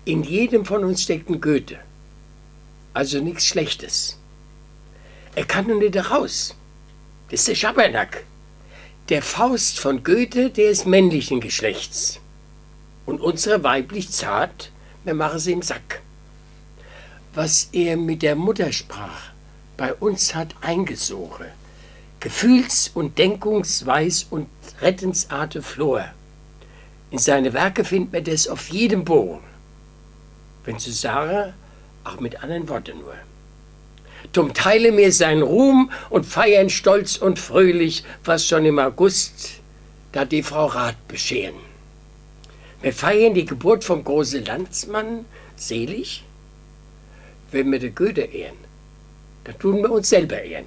In jedem von uns steckt ein Goethe, also nichts Schlechtes. Er kann nur nicht raus. Das ist der Schabernack. Der Faust von Goethe, der ist männlichen Geschlechts. Und unsere weiblich zart, wir machen sie im Sack. Was er mit der Muttersprache bei uns hat eingesogen, Gefühls- und Denkungsweis und Rettensarte Flor. In seine Werke findet man das auf jedem Bogen. Wenn zu sagen, auch mit anderen Worten nur. Drum teile mir seinen Ruhm und feiern stolz und fröhlich, was schon im August da die Frau Rath bescheren. Wir feiern die Geburt vom großen Landsmann selig. Wenn wir den Goethe ehren, dann tun wir uns selber ehren.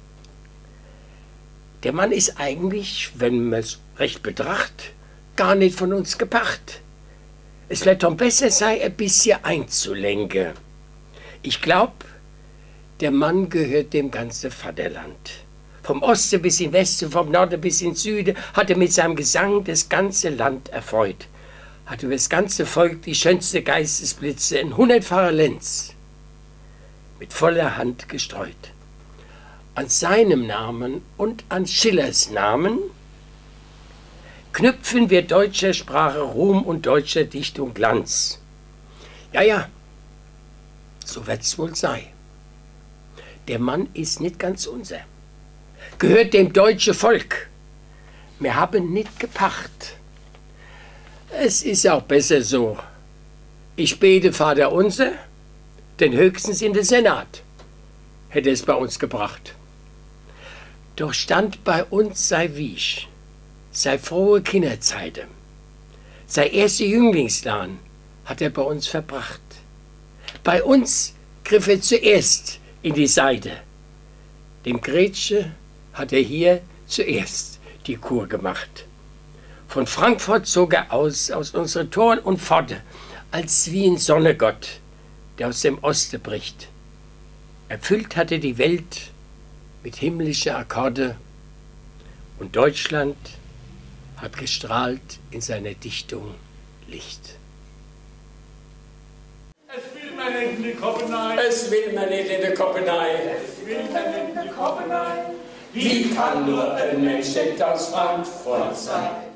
Der Mann ist eigentlich, wenn man es recht betrachtet, gar nicht von uns gepacht. Es wird doch besser sein, ein bisschen einzulenken. Ich glaube, der Mann gehört dem ganzen Vaterland. Vom Osten bis in Westen, vom Norden bis in Süden, hat er mit seinem Gesang das ganze Land erfreut. Hat über das ganze Volk die schönste Geistesblitze in 100-facher Lenz mit voller Hand gestreut. An seinem Namen und an Schillers Namen knüpfen wir deutscher Sprache Ruhm und deutscher Dichtung Glanz. Ja, so wird's wohl sein. Der Mann ist nicht ganz unser, gehört dem deutschen Volk. Wir haben nicht gepacht. Es ist auch besser so. Ich bete Vater unser, denn höchstens in den Senat hätte es bei uns gebracht. Doch stand bei uns sei Wiech, sei frohe Kinderzeiten, sei erste Jünglingslan hat er bei uns verbracht. Bei uns griff er zuerst in die Seite. Dem Gretchen hat er hier zuerst die Kur gemacht. Von Frankfurt zog er aus unseren Toren und Pforte, als wie ein Sonnegott, der aus dem Osten bricht. Erfüllt hatte die Welt mit himmlischen Akkorde und Deutschland hat gestrahlt in seiner Dichtung Licht. Es will man nicht in die Koppenei. Es will man nicht in die Koppenei. Es will man nicht in die Koppenei. Wie kann nur ein Mensch aus Frankfurt sein?